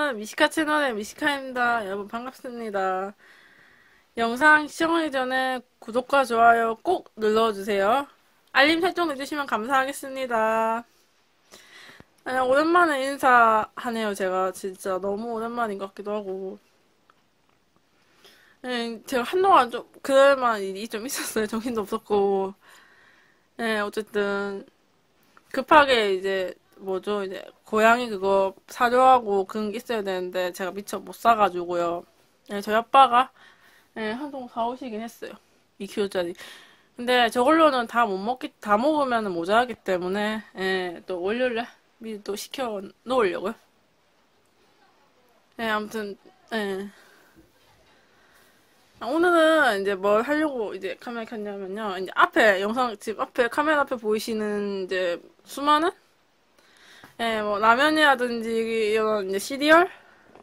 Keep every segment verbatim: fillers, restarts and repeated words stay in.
여러분, 미시카 채널의 미시카입니다. 여러분, 반갑습니다. 영상 시청하기 전에 구독과 좋아요 꼭 눌러주세요. 알림 설정 해주시면 감사하겠습니다. 아, 오랜만에 인사하네요. 제가 진짜 너무 오랜만인 것 같기도 하고. 네, 제가 한동안 좀, 그날만 일이 좀 있었어요. 정신도 없었고. 네, 어쨌든, 급하게 이제, 뭐죠, 이제, 고양이 그거 사료하고 그런 게 있어야 되는데, 제가 미처 못 사가지고요. 네, 저희 아빠가, 네, 한동 사오시긴 했어요. 이 킬로그램짜리. 근데 저걸로는 다 못 먹기, 다 먹으면 모자라기 때문에, 예, 또 월요일에 미리 또 시켜 놓으려고요. 예, 아무튼, 예. 아, 오늘은 이제 뭘 하려고 이제 카메라 켰냐면요. 이제 앞에, 영상, 지금 앞에, 카메라 앞에 보이시는 이제 수많은? 예, 뭐, 라면이라든지, 이런 이제 시리얼?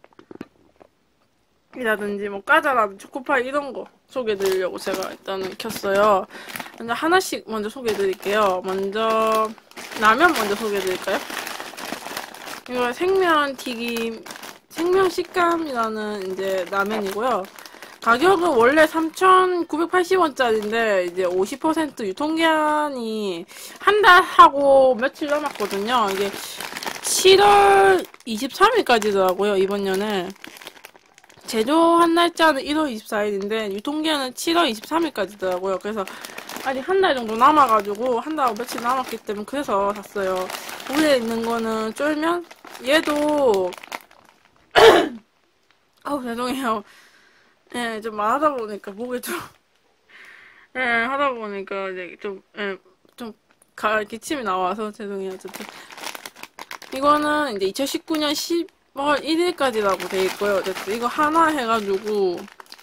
이라든지, 뭐, 과자라든지, 초코파이 이런 거 소개해드리려고 제가 일단은 켰어요. 먼저 하나씩 먼저 소개해드릴게요. 먼저, 라면 먼저 소개해드릴까요? 이거 생면 튀김, 생면 식감이라는 이제 라면이고요. 가격은 원래 삼천구백팔십 원짜리인데 이제 오십 퍼센트 유통기한이 한 달 하고 며칠 남았거든요. 이게 칠월 이십삼 일까지더라고요, 이번 년에. 제조한 날짜는 일월 이십사일인데 유통기한은 칠월 이십삼 일까지더라고요. 그래서 아직 한 달 정도 남아가지고 한 달하고 며칠 남았기 때문에 그래서 샀어요. 위에 있는 거는 쫄면? 얘도 아우 죄송해요. 예, 좀 말하다 보니까 목이 좀 예, 하다 보니까 이제 좀 예, 좀 가, 기침이 나와서 죄송해요. 어쨌든 이거는 이제 이천십구 년 십월 일 일까지라고 돼 있고요. 어쨌든 이거 하나 해가지고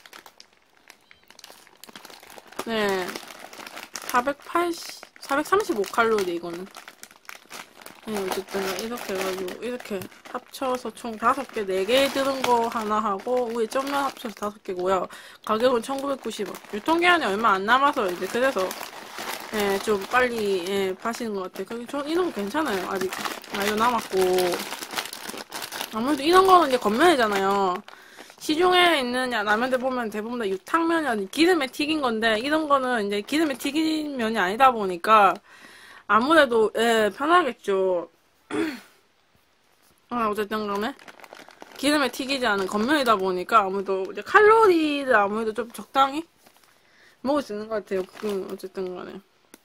네 사백팔십, 사백삼십오 칼로리 이거는. 네, 어쨌든 이렇게 해가지고 이렇게 합쳐서 총 다섯 개, 네 개 들은 거 하나 하고 위에 ጨ면 합쳐서 다섯 개고요. 가격은 천구백구십 원. 유통기한이 얼마 안 남아서 이제 그래서 예, 좀 빨리 예, 파시는 것 같아요. 그게 저 이런 거 괜찮아요. 아직 나이도 남았고 아무래도 이런 거는 이제 겉면이잖아요. 시중에 있는 라면들 보면 대부분 다 유탕면이 기름에 튀긴 건데 이런 거는 이제 기름에 튀긴 면이 아니다 보니까 아무래도 예, 편하겠죠. 아, 어쨌든 간에 기름에 튀기지 않은 겉면이다 보니까 아무래도 이제 칼로리를 아무래도 좀 적당히 먹을 수 있는 것 같아요. 음, 어쨌든 간에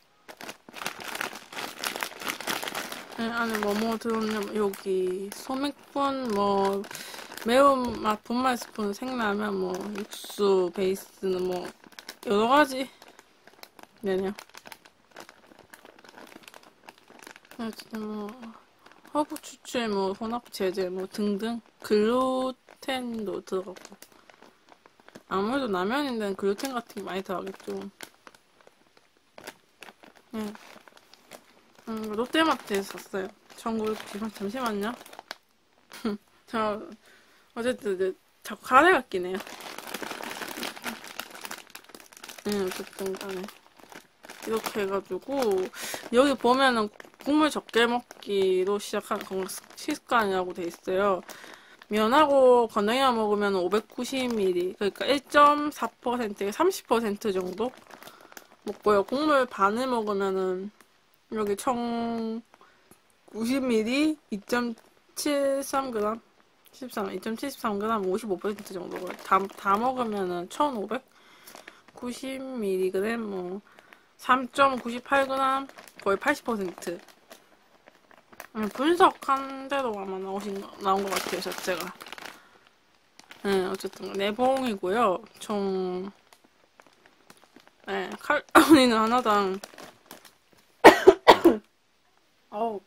예, 안에 뭐뭐 들었냐면 여기 소맥분 뭐 매운맛 분말 스푼 생라면 뭐 육수 베이스는 뭐 여러가지 네요. 어쨌든 뭐 허브 추출, 뭐 혼합 제제, 뭐 등등 글루텐도 들어가고 아무래도 라면인데는 글루텐 같은 게 많이 들어가겠죠. 네. 음, 롯데마트에서 샀어요. 천구백구십 원. 잠시만요. 저 어쨌든 이제 자꾸 가래가 끼네요. 네, 어쨌든 간에 이렇게 해가지고 여기 보면은 국물 적게 먹기로 시작한 건강 식습관이라고 돼 있어요. 면하고 건더기만 먹으면 오백구십 밀리리터, 그러니까 일 점 사 퍼센트, 삼십 퍼센트 정도 먹고요. 국물 반을 먹으면은 여기 총 구십 밀리리터, 이 점 칠삼 그램, 십삼, 이 점 칠삼 그램, 오십오 퍼센트 정도가 다, 다 먹으면은 천오백구십 밀리리터, 뭐 삼 점 구십팔 그램, 거의 팔십 퍼센트. 분석한 대로 아마 나오신, 나온 것 같아요, 자체가. 네, 어쨌든, 네 봉이고요. 총, 네, 칼로리는 하나당, 어우,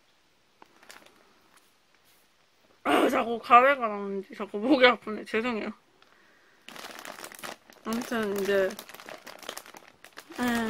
아, 자꾸 가래가 나오는지 자꾸 목이 아프네. 죄송해요. 아무튼, 이제, 네.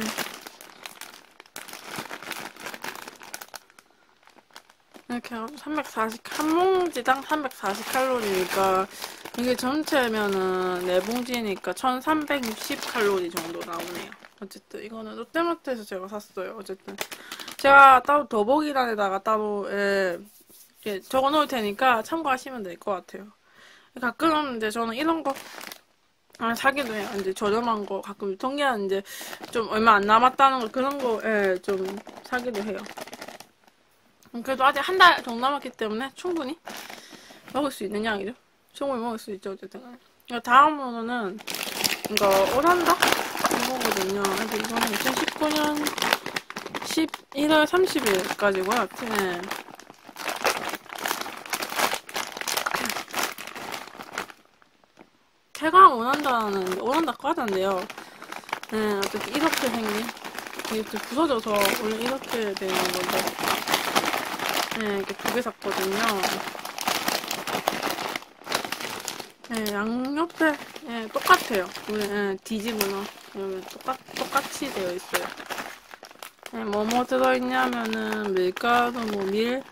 이렇게 삼백사십, 한 봉지당 삼백사십 칼로리니까 이게 전체면은 네 봉지니까 천삼백육십 칼로리 정도 나오네요. 어쨌든 이거는 롯데마트에서 제가 샀어요. 어쨌든 제가 따로 더보기란에다가 따로 예, 예, 적어놓을 테니까 참고하시면 될 것 같아요. 가끔 이제 저는 이런 거 아, 사기도 해요. 이제 저렴한 거 가끔 유통기한 이제 좀 얼마 안 남았다는 거 그런 거에 좀 사기도 해요. 그래도 아직 한 달 정도 남았기 때문에 충분히 먹을 수 있는 양이죠. 충분히 먹을 수 있죠, 어쨌든. 다음으로는 이거 오란다? 이거거든요. 이거는 이천십구 년 십일월 삼십일까지고요. 네. 태광 오란다는 오란다 과자인데요. 네, 어쨌든 이렇게 생긴 이게 또 부서져서 원래 이렇게 되는 건데 네, 이렇게 두 개 샀거든요. 네, 양옆에 네, 똑같아요. 네, 뒤집으면 여기 똑같, 똑같이 되어 있어요. 네, 뭐뭐 들어있냐면은 밀가루, 뭐 밀,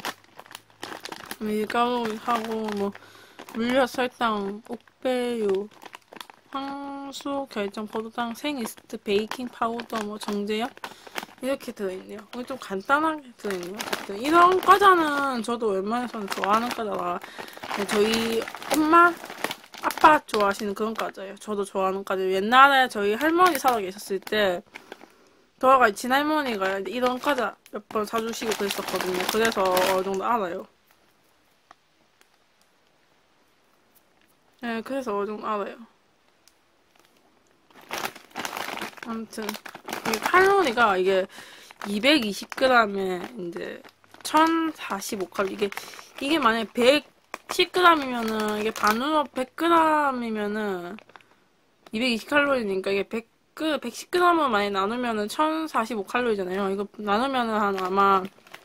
밀가루하고 뭐 물엿, 설탕, 옥배유, 황수, 결정, 포도당, 생이스트, 베이킹 파우더, 뭐 정제염 이렇게 들어있네요. 이게 좀 간단하게 들어있네요. 이런 과자는 저도 웬만해서는 좋아하는 과자라 저희 엄마, 아빠 좋아하시는 그런 과자예요. 저도 좋아하는 과자예요. 옛날에 저희 할머니 살아 계셨을 때 돌아가신 친할머니가 이런 과자 몇 번 사주시고 그랬었거든요. 그래서 어느 정도 알아요. 네, 그래서 어느 정도 알아요. 아무튼 이게 칼로리가 이게 이백이십 그램에 이제 천사십오 칼로리 이게 이게 만약에 백십 그램이면은 이게 반으로 백 그램이면은 이백이십 칼로리니까 이게 백, 백십 그램을 많이 나누면은 천사십오 칼로리잖아요. 이거 나누면은 한 아마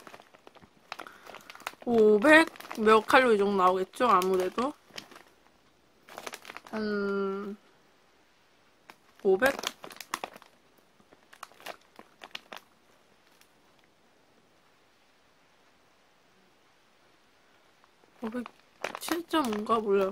오백 몇 칼로리 정도 나오겠죠? 아무래도 한 오백? 오백칠 점 오인가 몰라요.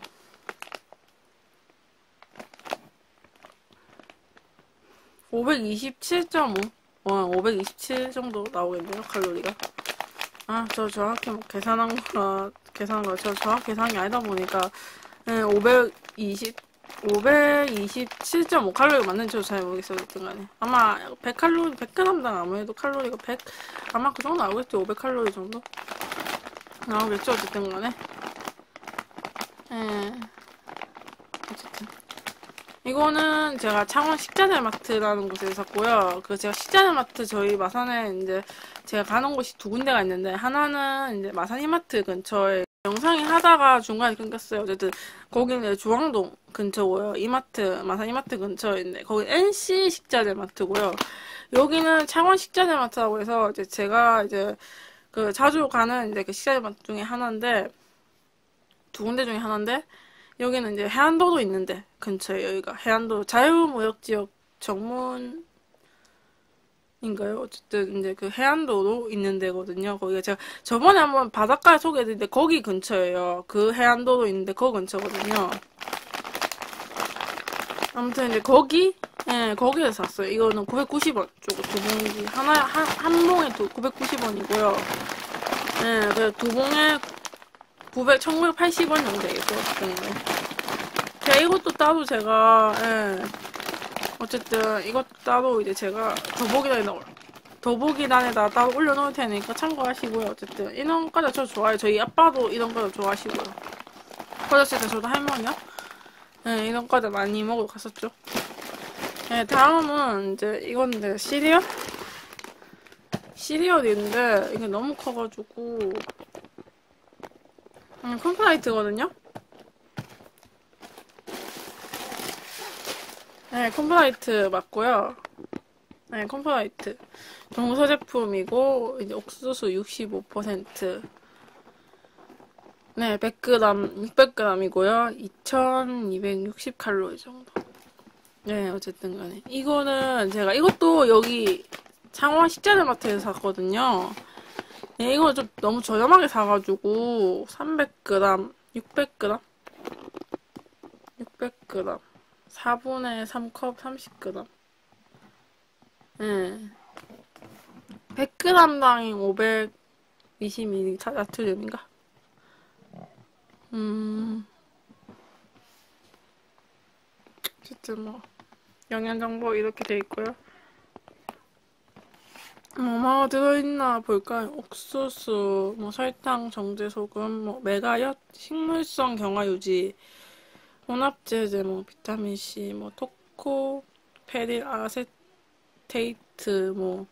오백이십칠 점 오? 어, 오백이십칠 정도 나오겠네요, 칼로리가. 아, 저 정확히 뭐 계산한 거라, 계산한 거라, 저 정확히 계산이 아니다 보니까, 네, 오백이십, 오백이십칠 점 오 칼로리가 맞는지 저도 잘 모르겠어요, 어쨌든 간에. 아마 백 칼로리, 백 그램당 아무래도 칼로리가 백, 아마 그 정도 나오겠죠, 오백 칼로리 정도? 나오겠죠, 어쨌든 간에. 예. 어쨌든. 이거는 제가 창원 식자재마트라는 곳에서 샀고요. 그 제가 식자재마트 저희 마산에 이제 제가 가는 곳이 두 군데가 있는데 하나는 이제 마산 이마트 근처에 영상이 하다가 중간에 끊겼어요. 어쨌든 거기는 중앙동 근처고요. 이마트 마산 이마트 근처인데 거기 엔씨 식자재마트고요. 여기는 창원 식자재마트라고 해서 이제 제가 이제 그 자주 가는 이제 그 식자재마트 중에 하나인데 두 군데 중에 하나인데 여기는 이제 해안도도 있는데 근처에 여기가 해안도 자유무역지역 정문인가요? 어쨌든 이제 그 해안도로 있는 데거든요. 거기가 제가 저번에 한번 바닷가 소개해드렸는데 거기 근처예요. 그 해안도로 있는데 거기 근처거든요. 아무튼 이제 거기 예, 거기에서 샀어요. 이거는 구백구십 원 쪼고 두 봉지 하나 한, 한 봉에 구백구십 원이고요. 예, 그래서 두 봉에 구백, 천구백팔십 원 정도 되겠죠. 네, 이것도 따로 제가, 예. 어쨌든, 이것도 따로 이제 제가 더보기란에다, 더보기란에다 따로 올려놓을 테니까 참고하시고요. 어쨌든, 이런 과자 저 좋아해요. 저희 아빠도 이런 과자 좋아하시고요. 어렸을 때 저도 할머니요? 예, 이런 과자 많이 먹으러 갔었죠. 예, 다음은 이제 이건데, 시리얼? 시리얼인데, 이게 너무 커가지고, 음, 콤플라이트거든요? 네, 콤플라이트 맞고요. 네, 콤플라이트. 정서 제품이고, 이제 옥수수 육십오 퍼센트. 네, 백 그램, 육백 그램이고요. 이천이백육십 칼로리 정도. 네, 어쨌든 간에. 이거는 제가, 이것도 여기 창원 식자재마트에서 샀거든요. 네, 이거 좀 너무 저렴하게 사가지고, 삼백 그램, 육백 그램? 육백 그램. 사분의 삼 컵 삼십 그램. 예. 백 그램당 오백이십 밀리리터 나트륨인가? 음. 어쨌든 뭐 영양정보 이렇게 돼 있고요. 뭐뭐 들어있나 볼까요? 옥수수, 뭐 설탕, 정제, 소금, 뭐 메가엿, 식물성 경화유지, 혼합제제, 뭐 비타민C, 뭐 토코, 페릴 아세테이트, 뭐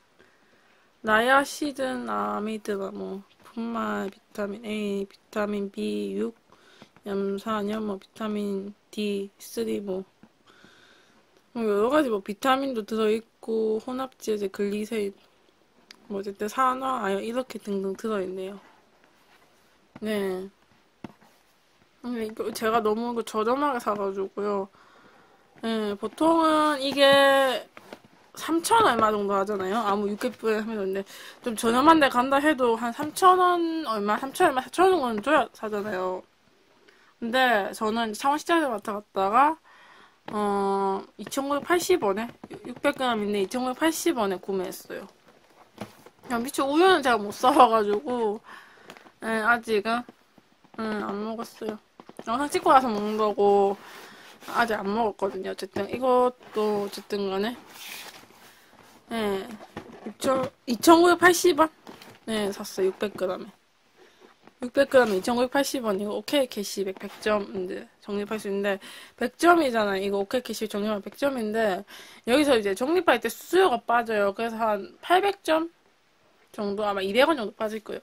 나야시든 아미드, 뭐 분말, 비타민 A, 비타민 비 육, 염산염, 뭐 비타민 디 쓰리, 뭐, 뭐 여러 가지 뭐 비타민도 들어있고 혼합제제, 글리세린, 뭐 어쨌든 산화, 아연 이렇게 등등 들어있네요. 네. 근데 이거 제가 너무 이거 저렴하게 사가지고요. 네, 보통은 이게 삼천 얼마 정도 하잖아요. 아무 육개뿔에 하면. 좀 저렴한 데 간다 해도 한 삼천 원 얼마, 삼천 얼마, 사천 원 정도는 줘야 사잖아요. 근데 저는 창원시장에 왔다 갔다가 어 이천구백팔십 원에 육백 그램인데 이천구백팔십 원에 구매했어요. 그냥 미처 우유는 제가 못 사와가지고 네, 아직은 음, 안 먹었어요. 영상 찍고 나서 먹는다고 아직 안 먹었거든요. 어쨌든 이것도 어쨌든 간에 네, 이천구백팔십 원? 네, 샀어요. 육백 그램에. 육백 그램에 이천구백팔십 원. 이거 오케이 캐시 백 점인데 적립할 수 있는데 백 점이잖아요. 이거 오케이 캐시 적립하면 백 점인데 여기서 이제 적립할 때 수수료가 빠져요. 그래서 한 팔백 점 정도, 아마 이백 원 정도 빠질 거예요.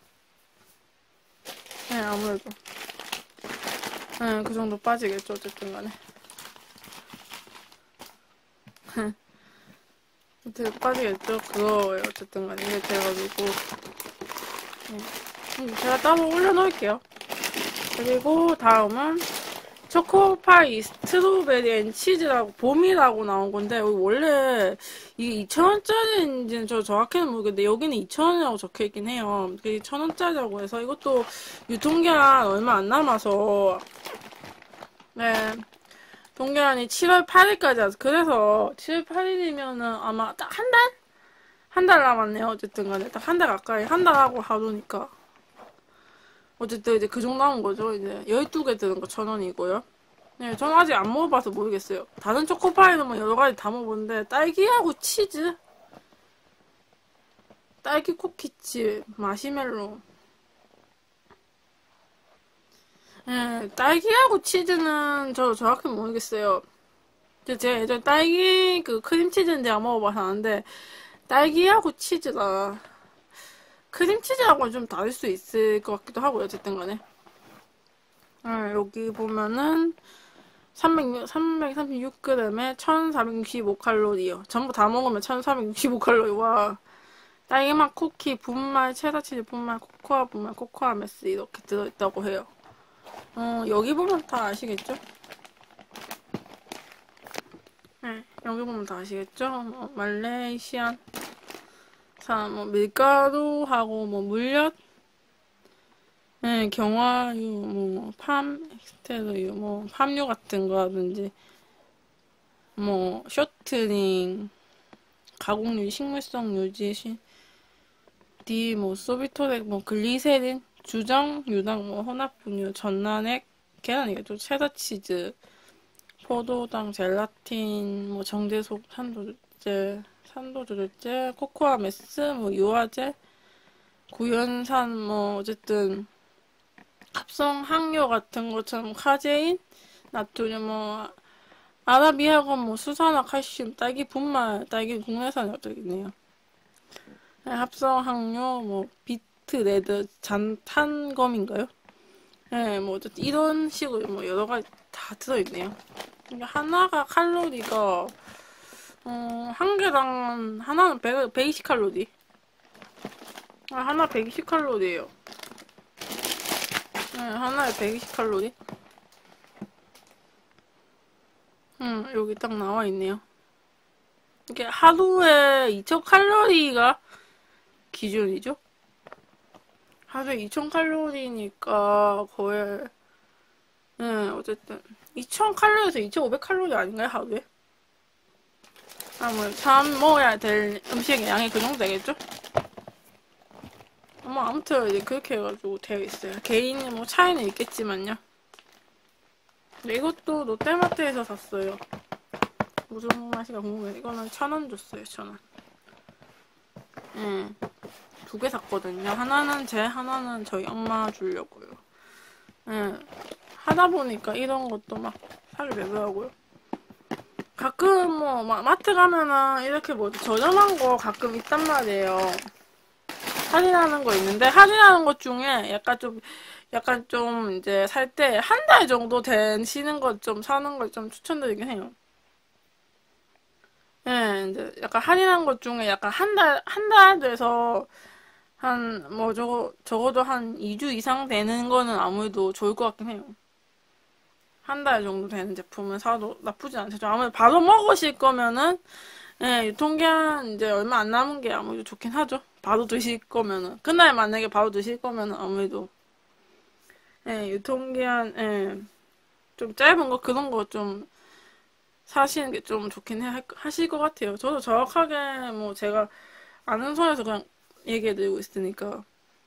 네, 아무래도. 네, 그 정도 빠지겠죠. 어쨌든 간에. 어쨌든 빠지겠죠. 그거예요. 어쨌든 간에. 이렇게 돼가지고. 네. 음, 제가 따로 올려놓을게요. 그리고 다음은 초코파이 스트로베리 앤 치즈라고 봄이라고 나온 건데 원래 이게 이천 원짜리인지는 저 정확히는 모르겠는데 여기는 이천 원이라고 적혀있긴 해요. 그게 천 원짜리라고 해서 이것도 유통기한 얼마 안 남아서 네, 동기한이 칠월 팔일까지 와서 그래서 칠월 팔일이면은 아마 딱 한 달? 한 달 남았네요. 어쨌든 간에 딱 한 달 가까이 한 달하고 하루니까 어쨌든 이제 그 정도 나온 거죠. 이제 열두 개 드는 거 천 원이고요. 네, 저는 아직 안 먹어봐서 모르겠어요. 다른 초코파이는 뭐 여러 가지 다 먹어봤는데 딸기하고 치즈, 딸기 쿠키칩, 마시멜로. 네, 딸기하고 치즈는 저 정확히 모르겠어요. 제가 예전에 딸기 그 크림치즈는 제가 먹어봐서 아는데 딸기하고 치즈가 크림치즈하고는 좀 다를 수 있을 것 같기도 하고요. 어쨌든 간에. 아, 여기 보면은 삼백, 삼백삼십육 그램에 천사백육십오 칼로리요. 전부 다 먹으면 천사백육십오 칼로리. 와. 딸기맛 쿠키, 분말, 체다치즈 분말, 코코아 분말, 코코아 메스 이렇게 들어있다고 해요. 어, 여기 보면 다 아시겠죠? 네, 여기 보면 다 아시겠죠? 뭐, 말레이시안 사, 뭐, 밀가루하고, 뭐, 물엿, 네, 경화유, 뭐, 팜, 엑스테르유, 뭐, 팜유 같은 거라든지, 뭐, 쇼트닝, 가공유지, 식물성 유지, 시, 디, 뭐, 소비토렉, 뭐, 글리세린, 주정, 유당, 뭐, 혼합분유, 전란액, 계란이겠죠? 체다치즈, 포도당, 젤라틴, 뭐, 정제소, 산도제, 산도조절제, 코코아 메스, 뭐, 유화제, 구연산, 뭐, 어쨌든, 합성 항료 같은 것처럼 카제인, 나트륨, 뭐, 아라비아건, 뭐, 수산화, 칼슘, 딸기 분말, 딸기 국내산이 어쩌겠네요. 네, 합성 항료, 뭐, 비트, 레드, 잔탄검인가요? 네, 뭐, 어쨌든 이런 식으로 뭐, 여러 가지 다 들어있네요. 이게 하나가 칼로리가, 어, 한 개당, 하나는 백, 백이십 칼로리. 아, 하나 백이십 칼로리예요. 네, 하나에 백이십 칼로리. 음, 여기 딱 나와 있네요. 이게 하루에 이천 칼로리가 기준이죠? 하루에 이천 칼로리니까 거의, 네, 어쨌든. 이천 칼로리에서 이천오백 칼로리 아닌가요, 하루에? 아무래도 참 먹어야 될 음식의 양이 그 정도 되겠죠? 뭐, 아무튼 이제 그렇게 해가지고 되어 있어요. 개인이 뭐 차이는 있겠지만요. 근데 이것도 롯데마트에서 샀어요. 무슨 맛이가 궁금해. 이거는 천 원 줬어요, 천 원. 예. 두 개 샀거든요. 하나는 제, 하나는 저희 엄마 주려고요. 예. 하다 보니까 이런 것도 막 사게 되더라고요. 가끔 뭐 마, 마트 가면은 이렇게 뭐 저렴한 거 가끔 있단 말이에요. 할인하는 거 있는데 할인하는 것 중에 약간 좀 약간 좀 이제 살 때 한 달 정도 되시는 것 좀 사는 걸 좀 추천드리긴 해요. 예, 이제 약간 할인한 것 중에 약간 한 달, 한 달 돼서 한, 뭐, 저거, 적어도 한 이 주 이상 되는 거는 아무래도 좋을 것 같긴 해요. 한 달 정도 되는 제품을 사도 나쁘지 않죠. 아무래도 바로 먹으실 거면은, 예, 유통기한 이제 얼마 안 남은 게 아무래도 좋긴 하죠. 바로 드실 거면은. 그날 만약에 바로 드실 거면은 아무래도, 예, 유통기한, 예, 좀 짧은 거, 그런 거 좀 사시는 게 좀 좋긴 해, 하실 것 같아요. 저도 정확하게 뭐 제가 아는 선에서 그냥 얘기해드리고 있으니까.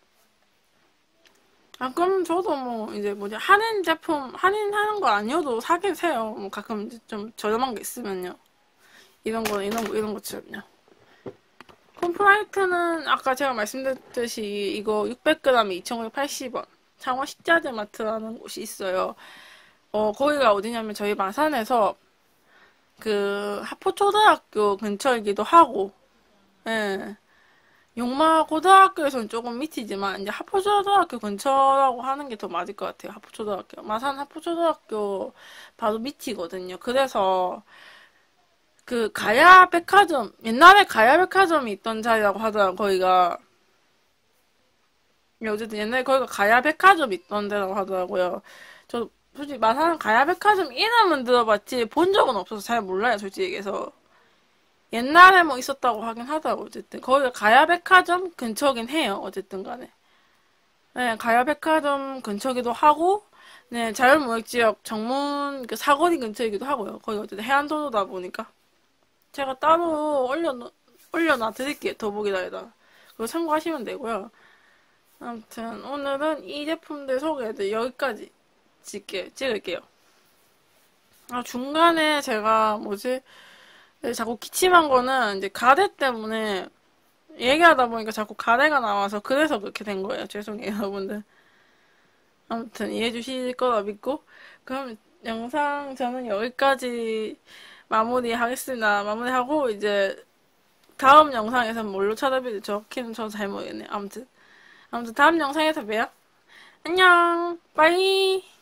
아, 그럼 저도 뭐, 이제 뭐지, 할인 제품, 할인하는 거 아니어도 사긴 사요. 뭐 가끔 이제 좀 저렴한 게 있으면요. 이런 거, 이런 거, 이런 것처럼요. 콤프라이트는 아까 제가 말씀드렸듯이 이거 육백 그램에 이천구백팔십 원. 창원 식자재 마트라는 곳이 있어요. 어, 거기가 어디냐면 저희 마산에서 그 하포초등학교 근처이기도 하고, 예. 용마 고등학교에서는 조금 밑이지만 이제 하포초등학교 근처라고 하는 게 더 맞을 것 같아요. 하포초등학교. 마산 하포초등학교 바로 밑이거든요. 그래서 그 가야 백화점, 옛날에 가야 백화점이 있던 자리라고 하더라고요. 거기가. 예, 어쨌든 옛날에 거기가 가야 백화점이 있던 데라고 하더라고요. 저 솔직히 마산 가야 백화점 이름은 들어봤지 본 적은 없어서 잘 몰라요. 솔직히 얘기해서. 옛날에 뭐 있었다고 하긴 하더라고. 어쨌든 거기가 가야 백화점 근처긴 해요. 어쨌든 간에. 네, 가야백화점 근처기도 하고, 네, 자연무역지역 정문 그 사거리 근처이기도 하고요. 거기 어쨌든 해안도로다 보니까. 제가 따로 올려, 올려놔 드릴게요. 더보기란에다. 그거 참고하시면 되고요. 아무튼, 오늘은 이 제품들 소개해드 여기까지 찍게, 찍을게요. 아, 중간에 제가 뭐지? 자꾸 기침한 거는 이제 가래 때문에 얘기하다 보니까 자꾸 가래가 나와서 그래서 그렇게 된 거예요. 죄송해요, 여러분들. 아무튼 이해해 주실 거라 믿고 그럼 영상 저는 여기까지 마무리하겠습니다. 마무리하고 이제 다음 영상에서 뭘로 찾아뵐지 정확히는 저도 잘 모르겠네요. 아무튼 아무튼 다음 영상에서 봬요. 안녕. 빠이.